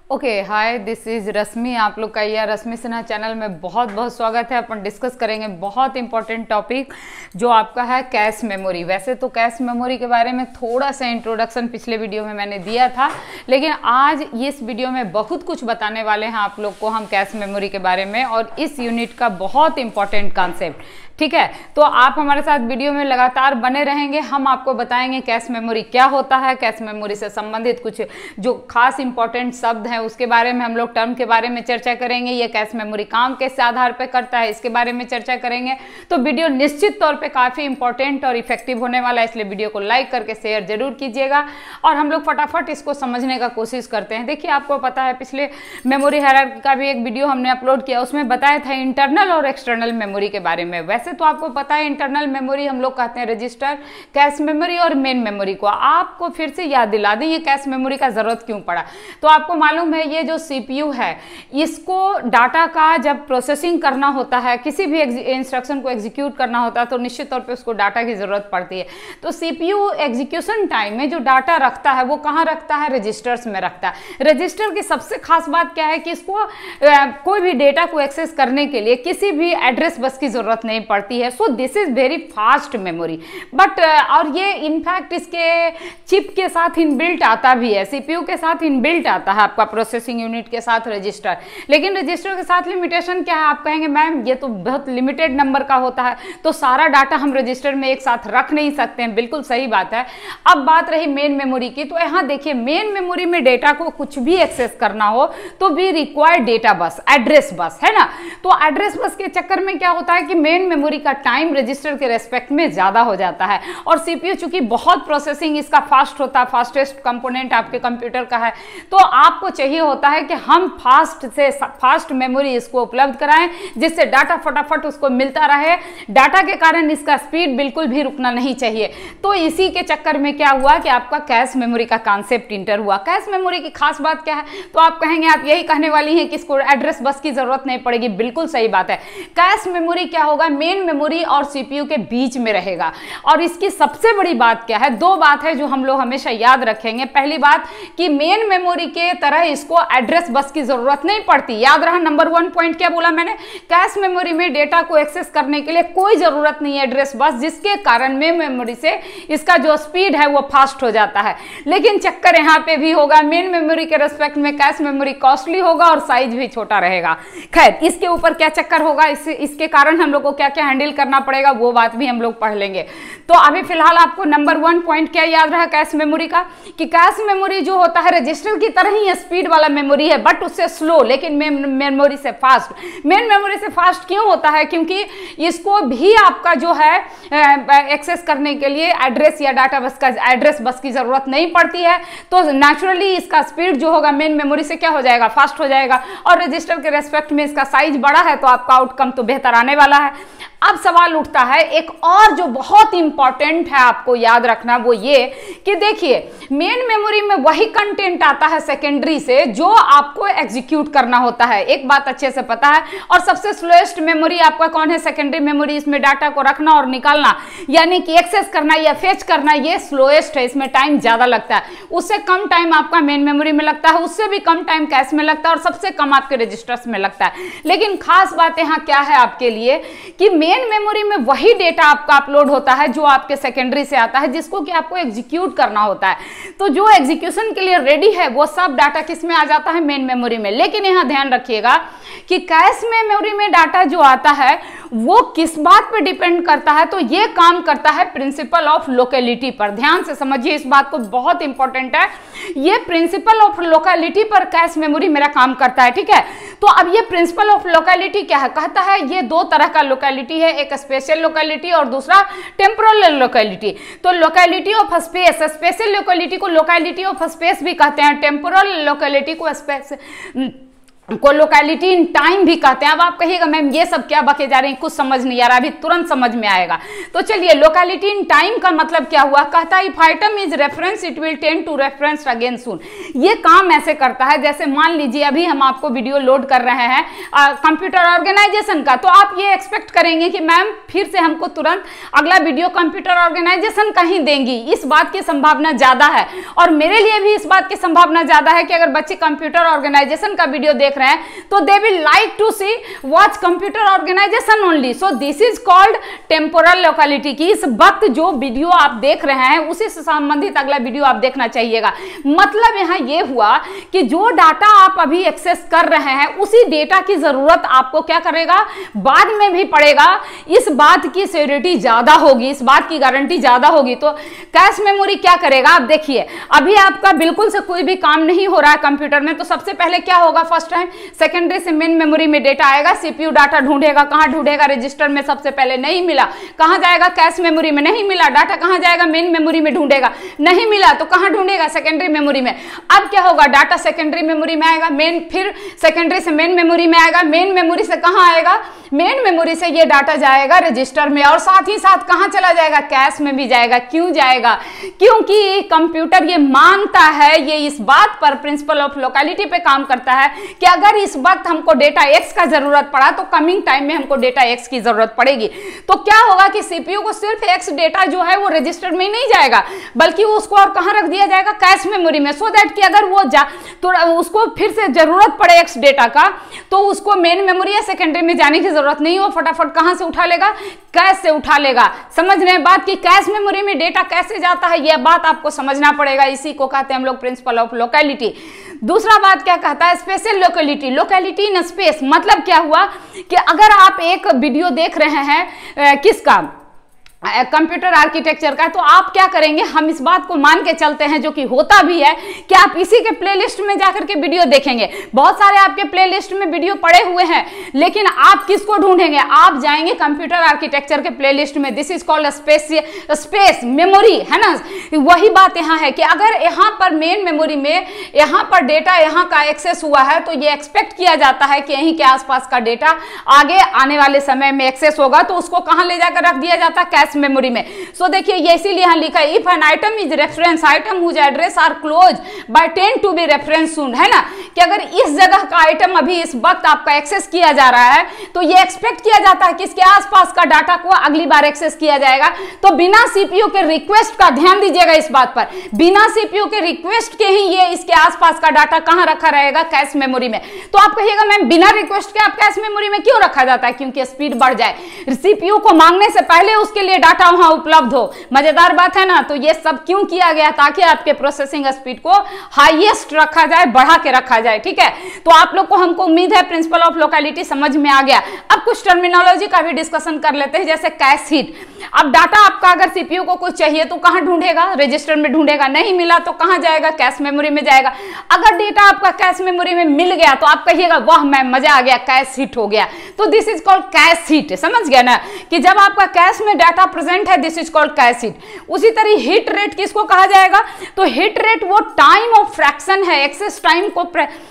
Okay hi, this is Rashmi. आप लोग का यह रश्मि सिन्हा चैनल में बहुत बहुत स्वागत है। अपन डिस्कस करेंगे बहुत इंपॉर्टेंट टॉपिक जो आपका है कैश मेमोरी। वैसे तो कैश मेमोरी के बारे में थोड़ा सा इंट्रोडक्शन पिछले वीडियो में मैंने दिया था, लेकिन आज इस वीडियो में बहुत कुछ बताने वाले हैं आप लोग को हम कैश मेमोरी के बारे में और इस यूनिट का बहुत इंपॉर्टेंट कॉन्सेप्ट। ठीक है, तो आप हमारे साथ वीडियो में लगातार बने रहेंगे। हम आपको बताएंगे कैश मेमोरी क्या होता है, कैश मेमोरी से संबंधित कुछ जो खास इंपॉर्टेंट शब्द हैं उसके बारे में हम लोग टर्म के बारे में चर्चा करेंगे। ये कैश मेमोरी काम किस आधार पर करता है इसके बारे में चर्चा करेंगे। तो वीडियो निश्चित तौर पे काफ़ी इंपॉर्टेंट और इफेक्टिव होने वाला है, इसलिए वीडियो को लाइक करके शेयर जरूर कीजिएगा और हम लोग फटाफट इसको समझने का कोशिश करते हैं। देखिए, आपको पता है पिछले मेमोरी हायरार्की का भी एक वीडियो हमने अपलोड किया, उसमें बताया था इंटरनल और एक्सटर्नल मेमोरी के बारे में। वैसे तो आपको पता है इंटरनल मेमोरी हम लोग कहते हैं रजिस्टर, कैश मेमोरी और मेन मेमोरी को। आपको फिर से याद दिला दें ये कैश मेमोरी का जरूरत क्यों पड़ा। तो आपको मालूम है ये जो सीपीयू है इसको डाटा का जब प्रोसेसिंग करना होता है, किसी भी इंस्ट्रक्शन को एग्जीक्यूट करना होता है तो निश्चित तौर पे उसको डाटा की जरूरत पड़ती है। तो सीपीयू एग्जीक्यूशन टाइम में जो डाटा रखता है वो कहाँ रखता है, रजिस्टर्स में रखता है। रजिस्टर की सबसे खास बात क्या है कि इसको कोई भी डेटा को एक्सेस करने के लिए किसी भी एड्रेस बस की जरूरत नहीं पड़ती है। So this is very fast memory but और ये इनफैक्ट इसके चिप के साथ इनबिल्ट आता भी है, सीपीयू के साथ इनबिल्ट आता है आपका प्रोसेसिंग यूनिट के साथ रजिस्टर। लेकिन रजिस्टर के साथ लिमिटेशन क्या है, आप कहेंगे मैम ये तो बहुत लिमिटेड नंबर का होता है तो सारा डाटा हम रजिस्टर में एक साथ रख नहीं सकते हैं। बिल्कुल सही बात है। अब बात रही मेन मेमोरी की, तो यहाँ देखिए मेन मेमोरी में डेटा को कुछ भी एक्सेस करना हो तो भी required data bus, address bus, है ना। तो एड्रेस बस के चक्कर में क्या होता है कि मेन मेमोरी का टाइम रजिस्टर के रेस्पेक्ट में ज्यादा हो जाता है और सीपीयू चूंकि बहुत प्रोसेसिंग इसका फास्ट होता है, फास्टेस्ट कंपोनेंट आपके कंप्यूटर का है, तो आपको चाहिए होता है कि हम फास्ट से फास्ट मेमोरी इसको उपलब्ध कराएं जिससे डाटा फटाफट उसको मिलता रहे। डाटा के कारण इसका स्पीड बिल्कुल भी रुकना नहीं चाहिए। तो इसी के चक्कर में क्या हुआ कि आपका कैश मेमोरी का कॉन्सेप्ट इंटर हुआ। कैश मेमोरी की खास बात क्या है, तो आप कहेंगे आप यही कहने वाली हैं कि इसको एड्रेस बस की जरूरत नहीं पड़ेगी। बिल्कुल सही बात है। कैश मेमोरी क्या होगा, मेन मेमोरी और सीपीयू के बीच में रहेगा। और इसकी सबसे बड़ी बात क्या है, दो बात है जो हम लोग हमेशा याद रखेंगे। पहली बात कि मेन मेमोरी के तरह इसको एड्रेस बस की जरूरत नहीं पड़ती। याद रहा नंबर 1 पॉइंट क्या बोला मैंने, कैश मेमोरी में डेटा को एक्सेस करने के लिए कोई जरूरत नहीं है एड्रेस बस, जिसके कारण मेन मेमोरी से इसका जो स्पीड है वो फास्ट हो जाता है। लेकिन चक्कर यहाँ पे भी होगा, मेन मेमोरी के रेस्पेक्ट में कैश मेमोरी कॉस्टली होगा और साइज भी छोटा रहेगा। खैर, इसके ऊपर क्या चक्कर होगा, इसके कारण हम लोग को क्या क्या हैंडल करना पड़ेगा वो बात भी हम लोग पढ़ लेंगे। तो अभी फिलहाल आपको नंबर 1 पॉइंट क्या याद रहा कैश मेमोरी का, कि कैश मेमोरी जो होता है रजिस्टर की तरह ही स्पीड वाला मेमोरी है बट उससे स्लो, लेकिन मेन मेमोरी से फास्ट। मेन मेमोरी से फास्ट क्यों होता है, क्योंकि इसको भी आपका जो है एक्सेस करने के लिए एड्रेस या डाटा बस का एड्रेस बस की जरूरत नहीं पड़ती है। तो नेचुरली इसका स्पीड जो होगा मेन मेमोरी से क्या हो जाएगा, फास्ट हो जाएगा। और रजिस्टर के रेस्पेक्ट में इसका साइज बड़ा है तो आपका आउटकम तो बेहतर आने वाला है। अब सवाल उठता है एक और जो बहुत इंपॉर्टेंट है आपको याद रखना, वो ये कि देखिए मेन मेमोरी में वही कंटेंट आता है सेकेंडरी से जो आपको एग्जीक्यूट करना होता है। एक बात अच्छे से पता है। और सबसे स्लोएस्ट मेमोरी आपका कौन है, सेकेंडरी मेमोरी। इसमें डाटा को रखना और निकालना यानी कि एक्सेस करना या फेच करना ये स्लोएस्ट है, इसमें टाइम ज्यादा लगता है। उससे कम टाइम आपका मेन मेमोरी में लगता है, उससे भी कम टाइम कैश में लगता है और सबसे कम आपके रजिस्टर्स में लगता है। लेकिन खास बात यहाँ क्या है आपके लिए कि मेन मेमोरी में वही डेटा आपका अपलोड होता है जो आपके सेकेंडरी से आता है, जिसको कि आपको एग्जीक्यूट करना होता है। तो जो एग्जीक्यूशन के लिए रेडी है वो सब डाटा किस में आ जाता है, मेन मेमोरी में। लेकिन यहां ध्यान रखिएगा कि कैश मेमोरी में डाटा जो आता है वो किस बात पर डिपेंड करता है, तो ये काम करता है प्रिंसिपल ऑफ लोकेलिटी पर। ध्यान से समझिए इस बात को, बहुत इंपॉर्टेंट है। ये प्रिंसिपल ऑफ लोकेलिटी पर कैश मेमोरी मेरा काम करता है। ठीक है, तो अब ये प्रिंसिपल ऑफ लोकेलिटी क्या है, कहता है ये दो तरह का लोकेलिटी है, एक स्पेशल लोकेलिटी और दूसरा टेम्पोरल लोकेलिटी। तो locality of space, spatial locality को लोकेलिटी ऑफ स्पेस भी कहते हैं, टेम्पोरल लोकेलिटी को को लोकेलिटी इन टाइम भी कहते हैं। अब आप कहिएगा मैम ये सब क्या बके जा रही हैं, कुछ समझ नहीं आ रहा, अभी तुरंत समझ में आएगा। तो चलिए, लोकेलिटी इन टाइम का मतलब क्या हुआ, कहता है if item is reference it will tend to reference again soon. ये काम ऐसे करता है जैसे मान लीजिए अभी हम आपको वीडियो लोड कर रहे हैं कंप्यूटर ऑर्गेनाइजेशन का, तो आप ये एक्सपेक्ट करेंगे कि मैम फिर से हमको तुरंत अगला वीडियो कंप्यूटर ऑर्गेनाइजेशन का ही देंगी, इस बात की संभावना ज्यादा है। और मेरे लिए भी इस बात की संभावना ज्यादा है कि अगर बच्चे कंप्यूटर ऑर्गेनाइजेशन का वीडियो देख रहे हैं तो they will like to see watch computer organisation only. So this is called temporal locality, की इस वक्त जो वीडियो आप देख रहे हैं उसी से संबंधित अगला वीडियो आप देखना चाहिएगा। मतलब यहां ये हुआ कि जो डाटा आप अभी एक्सेस कर रहे हैं उसी डेटा की जरूरत आपको क्या करेगा, बाद में भी पड़ेगा। इस बात की सिक्योरिटी ज्यादा होगी, इस बात की गारंटी ज्यादा होगी। तो कैश मेमोरी क्या करेगा, आप देखिए अभी आपका बिल्कुल से कोई भी काम नहीं हो रहा है कंप्यूटर में, तो सबसे पहले क्या होगा, फर्स्ट टाइम सेकेंडरी से मेन मेमोरी में डेटा आएगा, सीपीयू डाटा ढूंढेगा, कहां ढूंढेगा, रजिस्टर में सबसे पहले नहीं मिला, कहां जाएगा, कैश मेमोरी में नहीं मिला, डाटा कहां जाएगा, मेन मेमोरी में ढूंढेगा, नहीं मिला तो कहां ढूंढेगा, सेकेंडरी मेमोरी में। अब क्या होगा, डाटा सेकेंडरी मेमोरी में आएगा, मेन फिर सेकेंडरी से मेन मेमोरी में आएगा, मेन मेमोरी से कहां आएगा, मेन मेमोरी से ये डाटा जाएगा रजिस्टर में, और साथ ही साथ कहां चला जाएगा, कैश में भी जाएगा। क्यों जाएगा, क्योंकि कंप्यूटर ये मानता है, ये इस बात पर प्रिंसिपल ऑफ लोकेलिटी पे काम करता है कि अगर इस वक्त हमको डेटा एक्स का जरूरत पड़ा तो कमिंग टाइम में हमको डेटा एक्स की जरूरत पड़ेगी। तो क्या होगा कि सीपीयू को सिर्फ एक्स डेटा जो है वो रजिस्टर में नहीं जाएगा, बल्कि उसको और कहां रख दिया जाएगा, कैश मेमोरी में, सो दैट कि अगर वो तो उसको फिर से जरूरत पड़े एक्स डेटा का तो उसको मेन मेमोरी या सेकेंडरी में जाने की जरूरत नहीं हो, फटाफट कहां से उठा लेगा, कैश से उठा लेगा। समझ रहे हैं बात की, कैश मेमोरी में डेटा कैसे जाता है यह बात आपको समझना पड़ेगा, इसी को कहते हैं हम लोग प्रिंसिपल ऑफ लोकेलिटी। दूसरा बात क्या कहता है, spatial locality, locality in space. मतलब क्या हुआ कि अगर आप एक वीडियो देख रहे हैं किसका, कंप्यूटर आर्किटेक्चर का, तो आप क्या करेंगे, हम इस बात को मान के चलते हैं जो कि होता भी है कि आप इसी के प्लेलिस्ट में जाकर के वीडियो देखेंगे। बहुत सारे आपके प्लेलिस्ट में वीडियो पड़े हुए हैं, लेकिन आप किसको ढूंढेंगे, आप जाएंगे कंप्यूटर आर्किटेक्चर के प्लेलिस्ट में। This is called space memory, है ना। वही बात यहाँ है कि अगर यहाँ पर मेन मेमोरी में यहाँ पर डेटा यहाँ का एक्सेस हुआ है तो ये एक्सपेक्ट किया जाता है कि यहीं के आसपास का डेटा आगे आने वाले समय में एक्सेस होगा, तो उसको कहाँ ले जाकर रख दिया जाता है, कैश मेमोरी में। सो देखिए ये इसीलिए यहां लिखा है, if an item is reference item whose address are close by tend to be reference soon, है ना, कि अगर इस जगह का आइटम अभी इस वक्त आपका एक्सेस किया जा रहा है तो ये एक्सपेक्ट किया जाता है कि इसके आसपास का डाटा को अगली बार एक्सेस किया जाएगा। तो बिना सीपीयू के रिक्वेस्ट का, ध्यान दीजिएगा इस बात पर, बिना सीपीयू के रिक्वेस्ट के ही ये इसके आसपास का डाटा कहां रखा रहेगा, कैश मेमोरी में। तो आप कहिएगा मैम बिना रिक्वेस्ट के आप कैश मेमोरी में क्यों रखा जाता है, क्योंकि स्पीड बढ़ जाए, सीपीयू को मांगने से पहले उसके लिए डाटा वहां उपलब्ध हो। मजेदार बात है ना। तो ये सब क्यों किया गया, ताकि आपके प्रोसेसिंग स्पीड को हाईएस्ट रखा जाए, बढ़ा के रखा जाए, ठीक है। तो आप लोग को, हमको उम्मीद है प्रिंसिपल ऑफ लोकेलिटी समझ में आ गया। अब कुछ टर्मिनोलॉजी का भी डिस्कशन कर लेते हैं, जैसे कैश हिट। अब डाटा आपका अगर सीपीयू को कुछ चाहिए तो कहां ढूंढेगा, रजिस्टर में ढूंढेगा, नहीं मिला तो कहां जाएगा, कैश मेमोरी में जाएगा। अगर डेटा आपका कैश मेमोरी में मिल गया तो आप कहिएगा वाह मैम मजा आ गया, कैश हिट हो गया। तो this is called cache hit, समझ गया ना, कि जब आपका कैश में डाटा प्रेजेंट है, this is called cache hit. उसी तरह हिट रेट किसको कहा जाएगा, तो हिट रेट वो टाइम ऑफ फ्रैक्शन है, एक्सेस टाइम को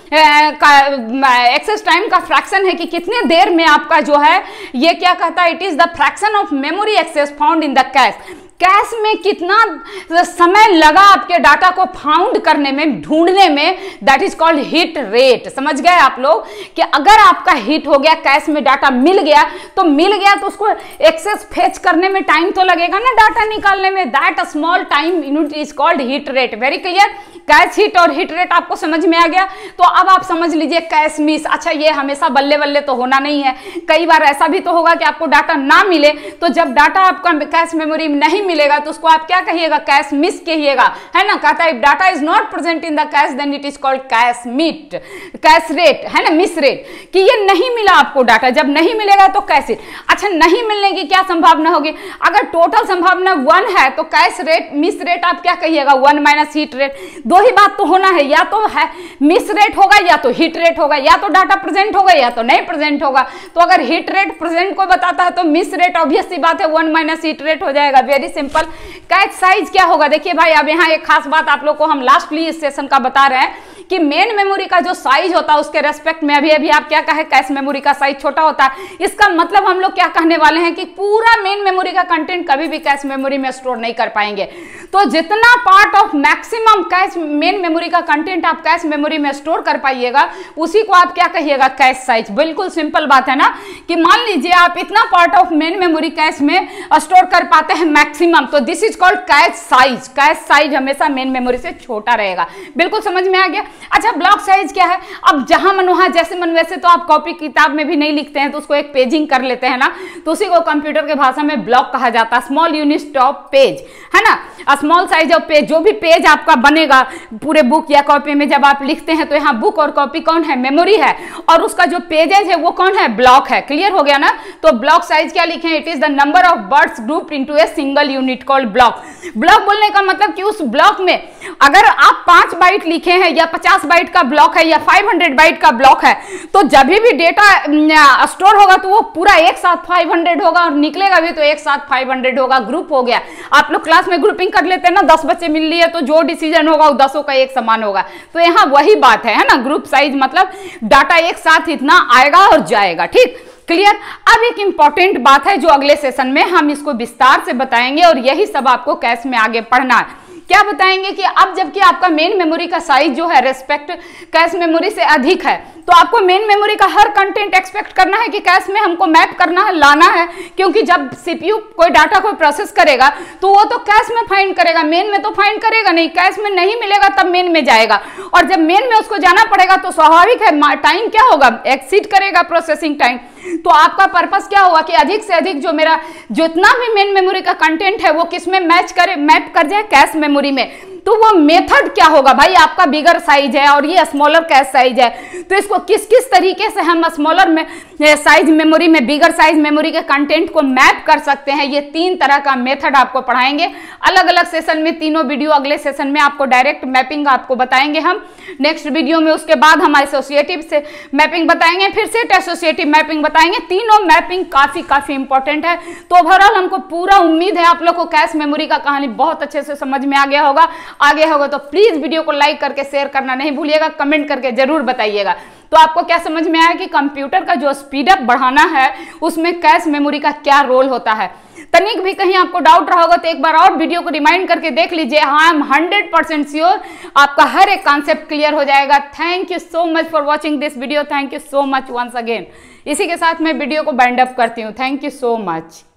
एक्सेस टाइम का फ्रैक्शन है कि कितने देर में आपका जो है ये क्या कहता है, it is the fraction of memory access found in the cache. Cache में कितना समय लगा आपके डाटा को फाउंड करने में, ढूंढने में, that is called hit rate. समझ गए आप लोग कि अगर आपका हिट हो गया, कैश में डाटा मिल गया तो उसको एक्सेस फेच करने में टाइम तो लगेगा ना, डाटा निकालने में, that small time unit is called hit rate. Very clear, cache hit और हिट रेट आपको समझ में आ गया। तो अब आप समझ लीजिए कैश मिस। अच्छा ये हमेशा बल्ले बल्ले तो होना नहीं है, कई बार ऐसा भी तो होगा कि आपको डाटा ना मिले, तो जब डाटा आपका कैश मेमोरी में नहीं मिलेगा तो उसको आप क्या कहिएगा, कैश मिस कहिएगा, है ना। कहता है if data is not present in the cache then it is called cache miss, cache rate, है ना, मिस रेट, कि ये नहीं मिला आपको डाटा, जब नहीं मिलेगा तो कैश हिट। अच्छा नहीं मिलने की क्या संभावना होगी, अगर टोटल संभावना 1 है तो कैश रेट मिस रेट आप क्या कहिएगा, 1 माइनस हिट रेट। दो ही बात तो होना है, या तो है मिस रेट होगा या तो हिट रेट होगा, या तो डाटा प्रेजेंट होगा या तो नहीं प्रेजेंट होगा। तो अगर हिट रेट प्रेजेंट को बताता है तो मिस रेट ऑब्वियस सी बात है 1 माइनस हिट रेट हो जाएगा। Very simple. कैश साइज क्या होगा, देखिए भाई अब यहाँ एक खास बात आप लोग को हम लास्टली इस सेशन का बता रहे हैं कि मेन मेमोरी का जो साइज होता है उसके रेस्पेक्ट में अभी आप क्या कहे, कैश मेमोरी का साइज छोटा होता है। इसका मतलब हम लोग क्या कहने वाले हैं कि पूरा मेन मेमोरी का कंटेंट कभी भी कैश मेमोरी में स्टोर नहीं कर पाएंगे। तो जितना part of maximum cache main memory का कंटेंट आप कैश मेमोरी में स्टोर कर पाइएगा उसी को आप क्या कहिएगा, कैश साइज। बिल्कुल सिंपल बात है ना, कि मान लीजिए आप इतना part of main memory cache में स्टोर कर पाते हैं मैक्सिमम, तो this is called cache size. Cache size हमेशा मेन मेमोरी से छोटा रहेगा। बिल्कुल समझ में आ गया। अच्छा, ब्लॉक साइज क्या है? अब जहां मन वहां जैसे मन वैसे तो आप कॉपी किताब में भी नहीं लिखते हैं, तो उसको एक पेजिंग कर लेते हैं ना, तो उसी को कंप्यूटर के भाषा में ब्लॉक कहा जाता है। स्मॉल यूनिट ऑफ पेज, है ना, स्मॉल साइज ऑफ पेज। जो भी पेज आपका बनेगा पूरे बुक या कॉपी में जब आप लिखते हैं, तो यहाँ बुक और कॉपी कौन है, मेमोरी है, और उसका जो पेजेज है वो कौन है, ब्लॉक है। क्लियर हो गया ना? तो ब्लॉक साइज क्या लिखे, it is the number of words group into a single unit called block. Block बोलने का मतलब कि उस ब्लॉक में अगर आप 5 बाइट लिखे हैं या 50 बाइट का ब्लॉक है या 500 बाइट का ब्लॉक है, तो जब भी डेटा स्टोर होगा तो वो पूरा एक साथ 500 होगा और निकलेगा भी तो एक साथ 500 होगा। ग्रुप हो गया। आप लोग क्लास में ग्रुपिंग कर लेते हैं ना, 10 बच्चे मिल लिए तो जो डिसीजन होगा वो 10 का एक समान होगा। तो यहाँ वही बात है ना, ग्रुप साइज मतलब डाटा एक साथ इतना आएगा और जाएगा। ठीक, क्लियर। अब एक इंपॉर्टेंट बात है जो अगले सेशन में हम इसको विस्तार से बताएंगे, और यही सब आपको कैश में आगे पढ़ना है। क्या बताएंगे कि अब जबकि आपका मेन मेमोरी का साइज जो है रेस्पेक्ट कैश मेमोरी से अधिक है, तो आपको मेन मेमोरी का हर कंटेंट एक्सपेक्ट करना है कि कैश में हमको मैप करना है, लाना है, क्योंकि जब सीपीयू कोई डाटा को प्रोसेस करेगा तो वो तो कैश में फाइंड करेगा, मेन में तो फाइंड करेगा नहीं। कैश में नहीं मिलेगा तब मेन में जाएगा, और जब मेन में उसको जाना पड़ेगा तो स्वाभाविक है टाइम क्या होगा, एक्सीड करेगा प्रोसेसिंग टाइम। तो आपका पर्पस क्या होगा कि अधिक से अधिक जो मेरा जितना भी मेन मेमोरी का कंटेंट है वो किस में मैच करे, मैप कर जाए, कैश मेमोरी में। तो वो मेथड क्या होगा भाई, आपका बिगर साइज है और ये स्मॉलर कैश साइज है, तो इसको किस किस तरीके से हम स्मॉलर में साइज मेमोरी में बिगर साइज मेमोरी के कंटेंट को मैप कर सकते हैं, ये 3 तरह का मेथड आपको पढ़ाएंगे अलग अलग सेशन में। तीनों वीडियो अगले सेशन में आपको डायरेक्ट मैपिंग आपको बताएंगे हम नेक्स्ट वीडियो में। उसके बाद हम एसोसिएटिव से मैपिंग बताएंगे, फिर सेट एसोसिएटिव मैपिंग बताएंगे। तीनों मैपिंग काफी इंपॉर्टेंट है। तो ओवरऑल हमको पूरा उम्मीद है आप लोग को कैश मेमोरी का कहानी बहुत अच्छे से समझ में आ गया होगा। तो प्लीज वीडियो को लाइक करके शेयर करना नहीं भूलिएगा, कमेंट करके जरूर बताइएगा। तो आपको क्या समझ में आया कि कंप्यूटर का जो स्पीड अप बढ़ाना है उसमें कैश मेमोरी का क्या रोल होता है। तनिक भी कहीं आपको डाउट रहा होगा तो एक बार और वीडियो को रिमाइंड करके देख लीजिए। आई एम 100% श्योर आपका हर एक कॉन्सेप्ट क्लियर हो जाएगा। Thank you so much for watching this video. Thank you so much once again. इसी के साथ मैं वीडियो को बाइंड अप करती हूँ। Thank you so much.